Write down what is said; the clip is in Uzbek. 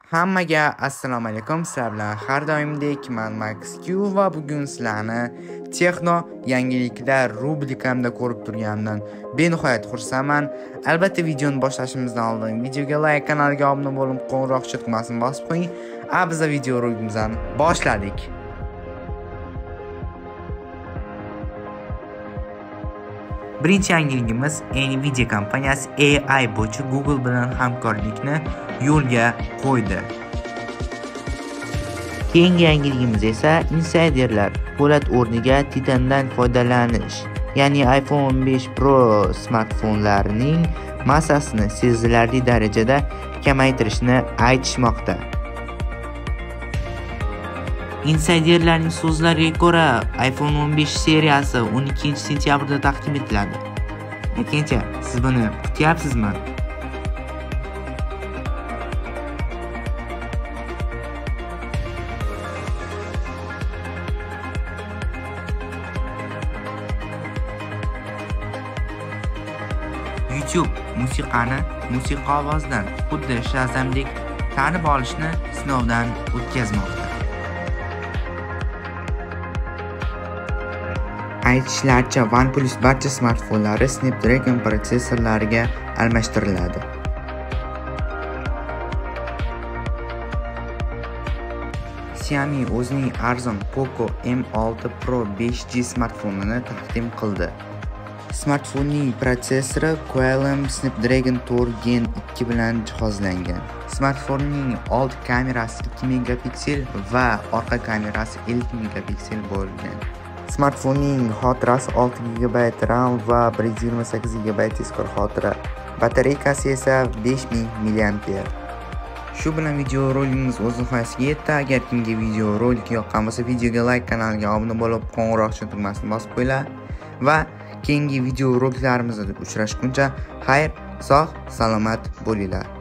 Hammaga assalomu alaykum. Sizlar bilan har doimdek men Max Q va bugun sizlarni texno yangiliklar rubrikamda ko'rib turganimdan benihoyat xursandman. Albatta videoni boshlashimizdan oldin videoga like, kanalga obuna bo'lib, qo'ng'iroqcha tugmasini bosib qo'ying. Biz video roligimizni boshladik. Birinchi yangiligimiz Nvidia kompaniyasi AI bo'yicha Google bilan hamkorlikni yo'lga qo'ydi. Keyingi yangiligimiz esa insiderlar po'lat o'rniga titandan foydalanish, ya'ni iPhone 15 Pro smartfonlarining massasini sezilarli darajada kamaytirishni aytishmoqda. Insiderlarning so'zlariga ko'ra, iPhone 15 seriyasi 12-sentyabrda taqdim etiladi. Lekin siz buni kutyapsizmi? YouTube musiqa ovozidan xuddi Shazamdek tanib olishni sinovdan o'tkazmoqda. Aytishlaricha, OnePlus barcha smartfonlari Snapdragon protsessorlariga almashtiriladi. Xiaomi o'zining arzon Poco M6 Pro 5G smartfonini taqdim qildi. Smartfonning protsessori Qualcomm Snapdragon 4 Gen 2 bilan jihozlangan. Smartfonning old kamerasi 2 megapiksel va orqa kamerasi 50 megapiksel bo'lgan. Smartfonning xotirasi 6 GB RAM va 128 GB tezkor xotira. Batareykasi esa 5000 mAh. Shu bilan video roligimiz o'z nihoyasiga yetdi. Agar kimga video rolik yoqqan bo'lsa, videoga like, kanalga obuna bo'lib, qo'ng'iroqcha tugmasini bosib qo'yinglar va keyingi video roliklarimizda uchrashguncha xayr, sog', salomat bo'linglar.